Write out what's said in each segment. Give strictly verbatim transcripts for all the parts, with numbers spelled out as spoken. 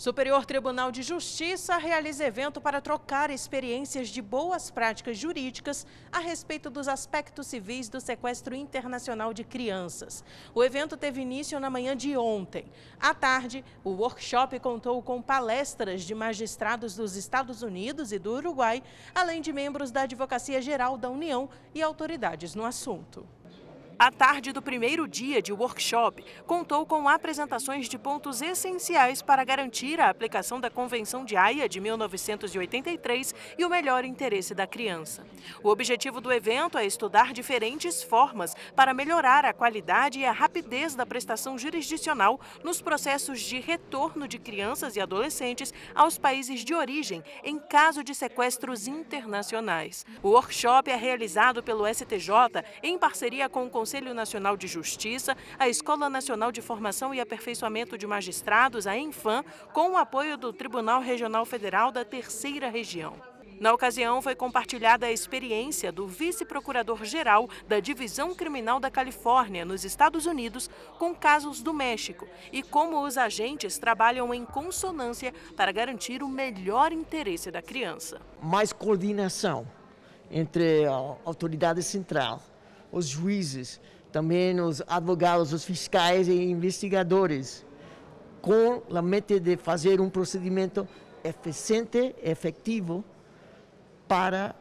Superior Tribunal de Justiça realiza evento para trocar experiências de boas práticas jurídicas a respeito dos aspectos civis do sequestro internacional de crianças. O evento teve início na manhã de ontem. À tarde, o workshop contou com palestras de magistrados dos Estados Unidos e do Uruguai, além de membros da Advocacia Geral da União e autoridades no assunto. A tarde do primeiro dia de workshop contou com apresentações de pontos essenciais para garantir a aplicação da Convenção de Haia de mil novecentos e oitenta e três e o melhor interesse da criança. O objetivo do evento é estudar diferentes formas para melhorar a qualidade e a rapidez da prestação jurisdicional nos processos de retorno de crianças e adolescentes aos países de origem em caso de sequestros internacionais. O workshop é realizado pelo S T J em parceria com o Conselho Nacional de Justiça, a Escola Nacional de Formação e Aperfeiçoamento de Magistrados, a ENFAM, com o apoio do Tribunal Regional Federal da Terceira Região. Na ocasião, foi compartilhada a experiência do vice-procurador-geral da Divisão Criminal da Califórnia, nos Estados Unidos, com casos do México e como os agentes trabalham em consonância para garantir o melhor interesse da criança. Mais coordenação entre a autoridade central, os juízes, também os advogados, os fiscais e investigadores, com a meta de fazer um procedimento eficiente, efetivo, para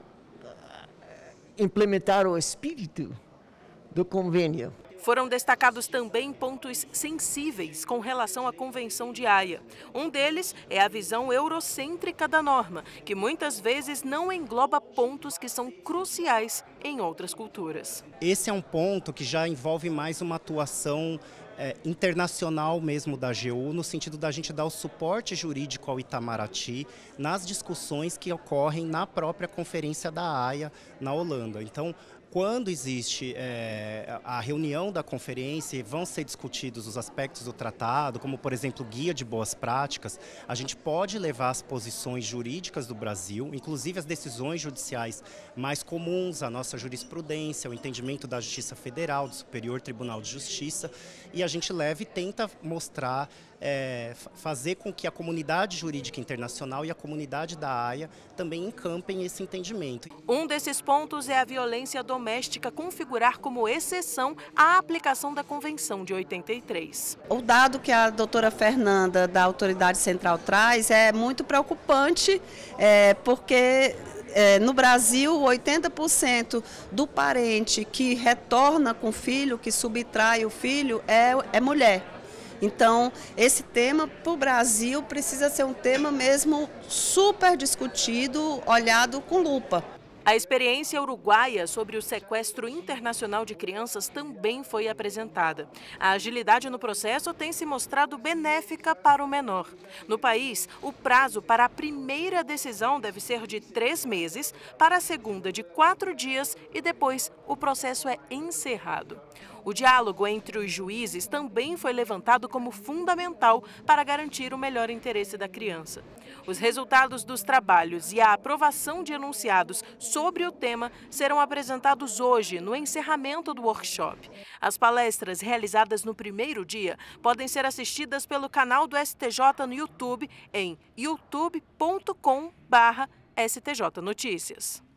implementar o espírito do convênio. Foram destacados também pontos sensíveis com relação à Convenção de Haia. Um deles é a visão eurocêntrica da norma, que muitas vezes não engloba pontos que são cruciais em outras culturas. Esse é um ponto que já envolve mais uma atuação é, internacional mesmo da A G U, no sentido da gente dar o suporte jurídico ao Itamaraty nas discussões que ocorrem na própria Conferência da Haia na Holanda. Então, quando existe é, a reunião da conferência, vão ser discutidos os aspectos do tratado, como, por exemplo, guia de boas práticas, a gente pode levar as posições jurídicas do Brasil, inclusive as decisões judiciais mais comuns, a nossa jurisprudência, o entendimento da Justiça Federal, do Superior Tribunal de Justiça, e a gente leva e tenta mostrar, é, fazer com que a comunidade jurídica internacional e a comunidade da Haia também encampem esse entendimento. Um desses pontos é a violência doméstica configurar como exceção à aplicação da Convenção de oitenta e três. O dado que a doutora Fernanda, da Autoridade Central, traz é muito preocupante, é, porque é, no Brasil, oitenta por cento do parente que retorna com o filho, que subtrai o filho, é, é mulher. Então, esse tema para o Brasil precisa ser um tema mesmo super discutido, olhado com lupa. A experiência uruguaia sobre o sequestro internacional de crianças também foi apresentada. A agilidade no processo tem se mostrado benéfica para o menor. No país, o prazo para a primeira decisão deve ser de três meses, para a segunda de quatro dias e depois o processo é encerrado. O diálogo entre os juízes também foi levantado como fundamental para garantir o melhor interesse da criança. Os resultados dos trabalhos e a aprovação de enunciados sobre o tema serão apresentados hoje, no encerramento do workshop. As palestras realizadas no primeiro dia podem ser assistidas pelo canal do S T J no YouTube em youtube ponto com barra S T J Notícias.